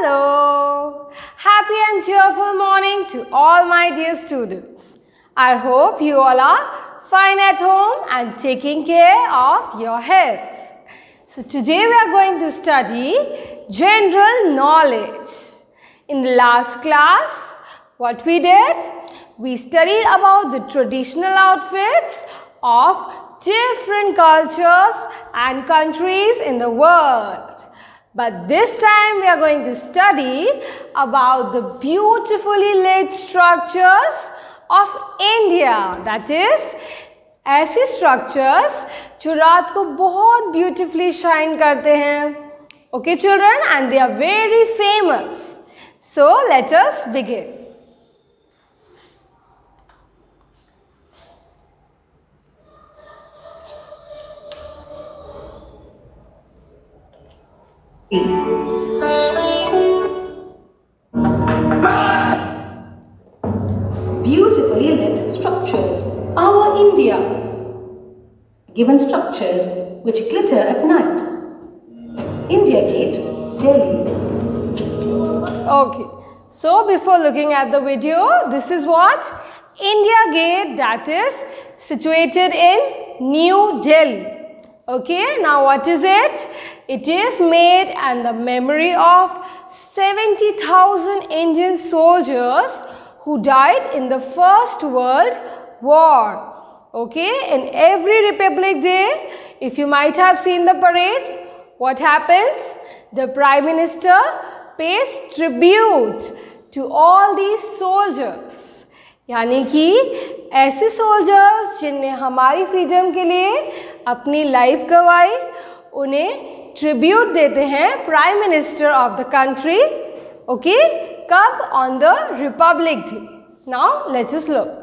Hello! Happy and cheerful morning to all my dear students. I hope you all are fine at home and taking care of your health. So today we are going to study general knowledge. In the last class, what we did? We studied about the traditional outfits of different cultures and countries in the world. But this time we are going to study about the beautifully lit structures of India. That is, ऐसी structures जो रात को बहुत beautifully shine करते हैं. Okay children, and they are very famous. So let us begin. Beautifully lit structures. Our India. Given structures which glitter at night. India Gate, Delhi. Okay, so before looking at the video, this is what? India Gate, that is situated in New Delhi. Okay, now what is it? It is made in the memory of 70,000 Indian soldiers who died in the First World War. Okay, in every Republic Day, if you might have seen the parade, what happens? The Prime Minister pays tribute to all these soldiers. यानी कि ऐसे soldiers जिनने हमारी freedom के लिए अपनी life गंवाई, उन्हें ट्रिब्यूट देते हैं prime minister of the country. Okay, कब? On the Republic Day. Now let's us look.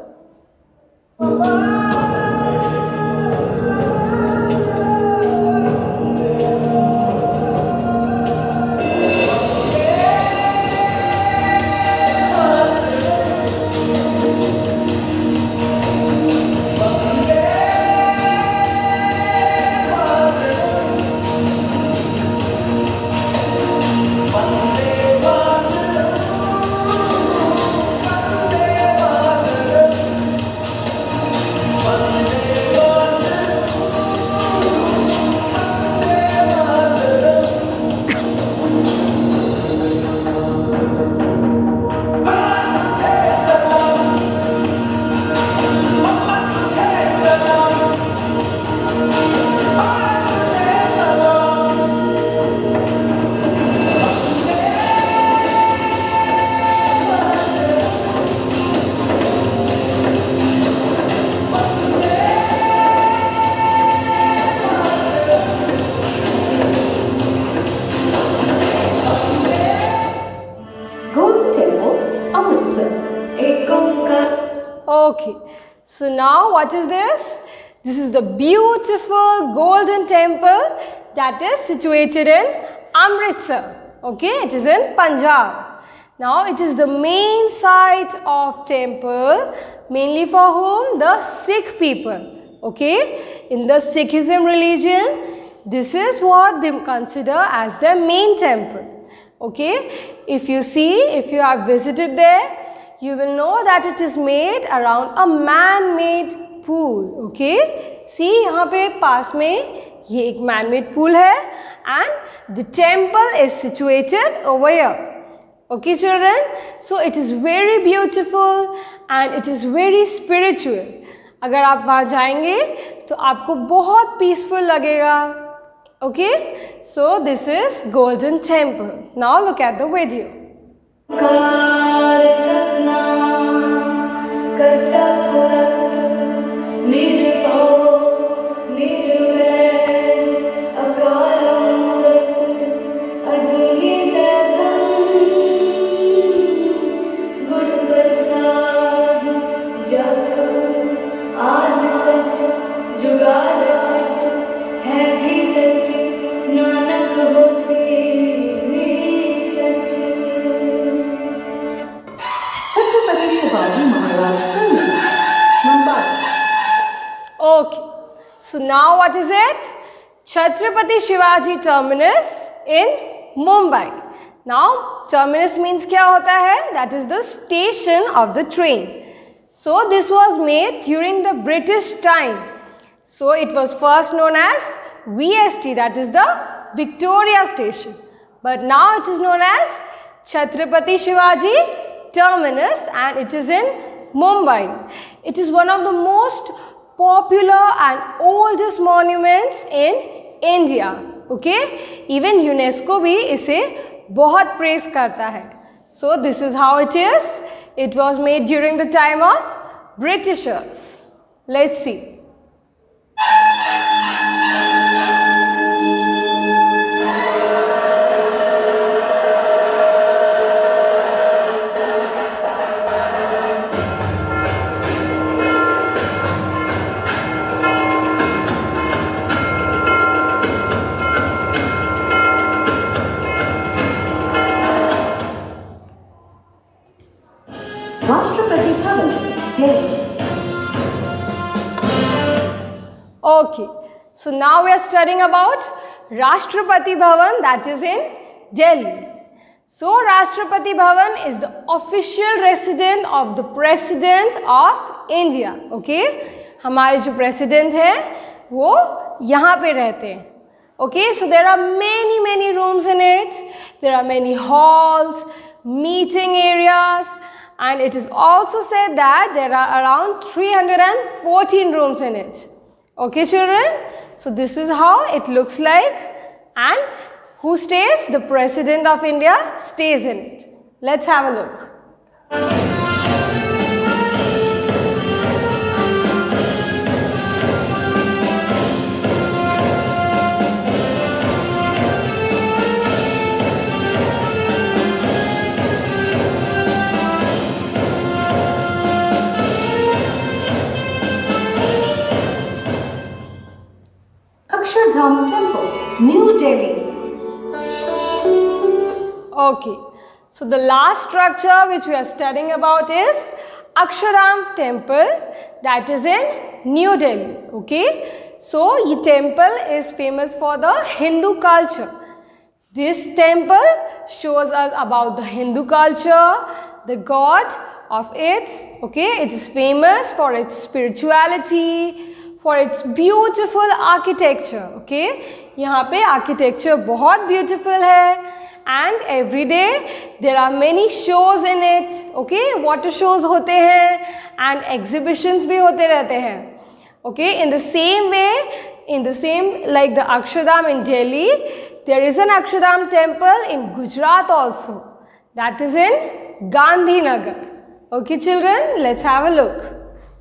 Okay, so now what is this? This is the beautiful golden temple that is situated in Amritsar. Okay, it is in Punjab. Now it is the main site of temple, mainly for whom? The Sikh people. Okay, in the Sikhism religion, this is what they consider as their main temple. Okay, if you see, if you have visited there, you will know that it is made around a man-made pool. Okay, see यहाँ पे पास में ये एक man-made pool है and the temple is situated over here. Okay children, so it is very beautiful and it is very spiritual. अगर आप वहाँ जाएंगे तो आपको बहुत peaceful लगेगा. Okay, so this is Golden Temple. Now look at the video. Okay, so now what is it? Chhatrapati Shivaji Terminus in Mumbai. Now, terminus means क्या होता है? That is the station of the train. So, this was made during the British time. So, it was first known as VST, that is the Victoria Station. But now it is known as Chhatrapati Shivaji Terminus and it is in Mumbai. It is one of the most popular and oldest monuments in India. Okay? Even UNESCO भी इसे बहुत praise करता है. So this is how it is. It was made during the time of Britishers. Let's see. Rashtrapati Bhavan, Delhi. Okay, so now we are studying about Rashtrapati Bhavan, that is in Delhi. So Rashtrapati Bhavan is the official residence of the President of India. Okay, हमारे जो President हैं वो यहाँ पे रहते हैं. Okay, so there are many rooms in it. There are many halls, meeting areas. And it is also said that there are around 314 rooms in it. Okay, children? So this is how it looks like. And who stays? The President of India stays in it. Let's have a look. Akshardham Temple, New Delhi. Okay, so the last structure which we are studying about is Akshardham Temple, that is in New Delhi. Okay, so this temple is famous for the Hindu culture. This temple shows us about the Hindu culture, the god of it. Okay, it is famous for its spirituality, for its beautiful architecture. Okay, यहाँ पे architecture बहुत beautiful है. And every day there are many shows in it. Okay, water shows होते हैं and exhibitions भी होते रहते हैं. Okay, in the same way, like the Akshardham in Delhi, there is an Akshardham temple in Gujarat also. That is in Gandhinagar. Okay, children, let's have a look.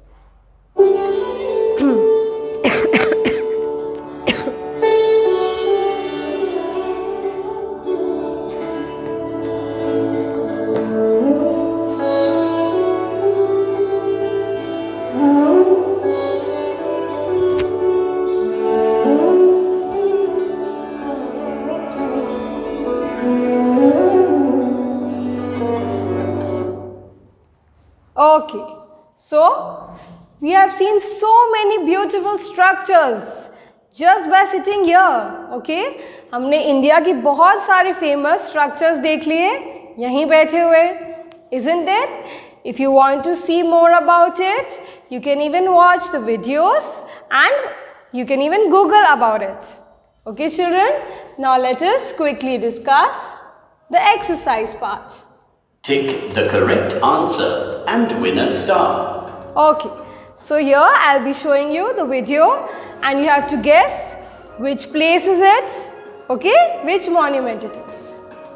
Okay, so we have seen so many beautiful structures just by sitting here. Okay, हमने India की बहुत सारी famous structures देख लिए यहीं बैठे हुए, isn't it? If you want to see more about it, you can even watch the videos and you can even Google about it. Okay, children, now let us quickly discuss the exercise part. Tick the correct answer and win a star. Okay, so here I'll be showing you the video and you have to guess which place is it, okay, which monument it is.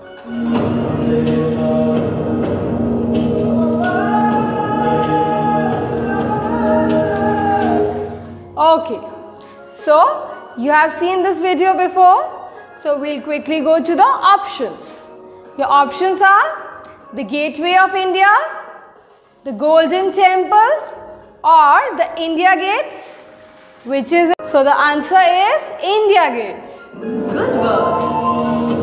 Okay, so you have seen this video before, so we'll quickly go to the options. Your options are the Gateway of India, the Golden Temple, or the India Gate, which is it? So the answer is India Gate. Good work.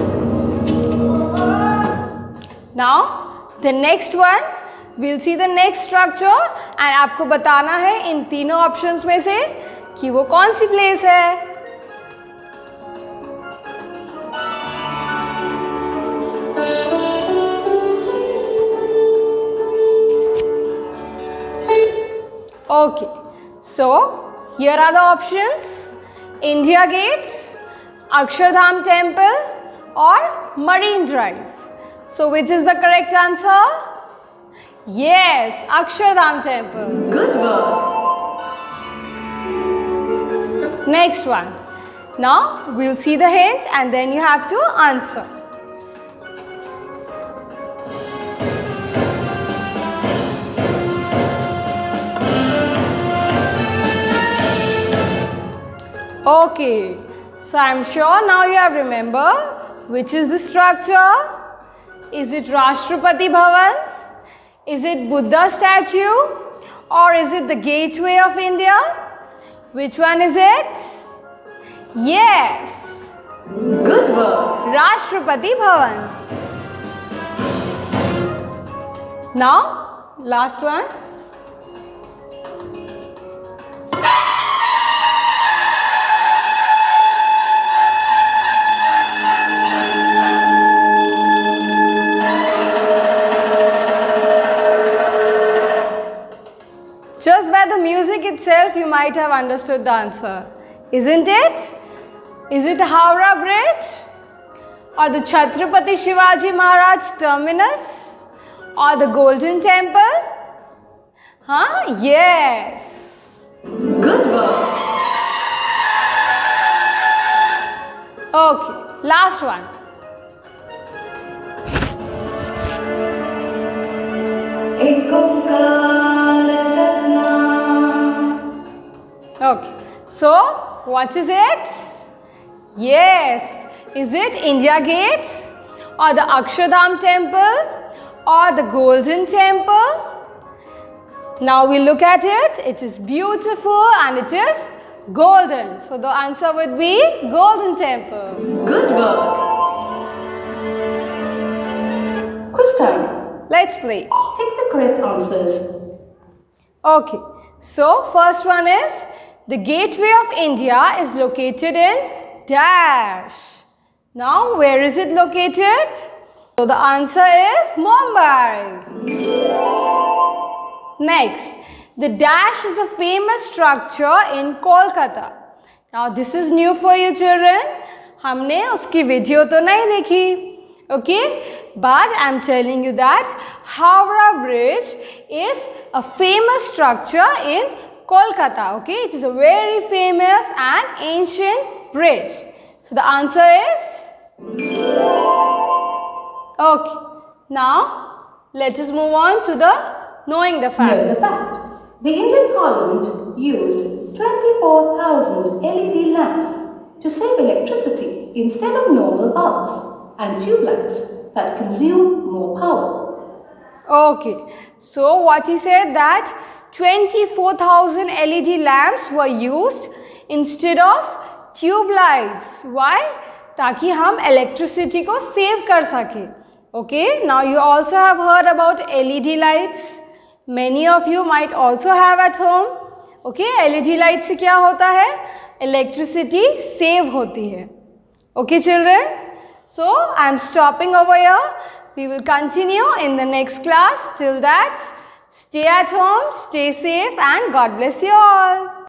Now the next one, we'll see the next structure and आपको बताना है इन तीनों options में से कि वो कौन सी place है. Okay, so here are the options: India Gate, Akshardham Temple or Marine Drive. So which is the correct answer? Yes, Akshardham Temple. Good work. Next one. Now we'll see the hint and then you have to answer. Okay, so I'm sure now you have remembered which is the structure. Is it Rashtrapati Bhavan? Is it Buddha statue? Or is it the Gateway of India? Which one is it? Yes, Good work. Rashtrapati Bhavan. Now, last one. Just by the music itself, you might have understood the answer, isn't it? Is it Howrah Bridge? Or the Chhatrapati Shivaji Maharaj terminus? Or the Golden Temple? Huh? Yes. Good work. Okay, last one. Ek onkar satnam. Okay, so what is it? Yes, is it India Gate or the Akshardham Temple or the Golden Temple? Now we look at it. It is beautiful and it is golden. So the answer would be Golden Temple. Good work. Quiz time. Let's play. Take the correct answers. Okay, so first one is the Gateway of India is located in dash. Now where is it located? So the answer is Mumbai. Next, the dash is a famous structure in Kolkata. Now this is new for you children. हमने उसकी video तो नहीं देखी. Okay, but I'm telling you that Howrah Bridge is a famous structure in Kolkata. Okay, it is a very famous and ancient bridge. So the answer is okay. Now let us move on to the knowing the fact. Know the fact. The Indian Parliament used 24,000 LED lamps to save electricity instead of normal bulbs and tube lights that consume more power. Okay, so what he said that 24,000 LED lamps were used instead of tube lights. Why? ताकि हम electricity को save कर सके. Okay, now you also have heard about LED lights. Many of you might also have at home. Okay, LED lights से क्या होता है? Electricity save होती है. Okay, children. So I am stopping over here. We will continue in the next class. Till that, stay at home, stay safe, and God bless you all.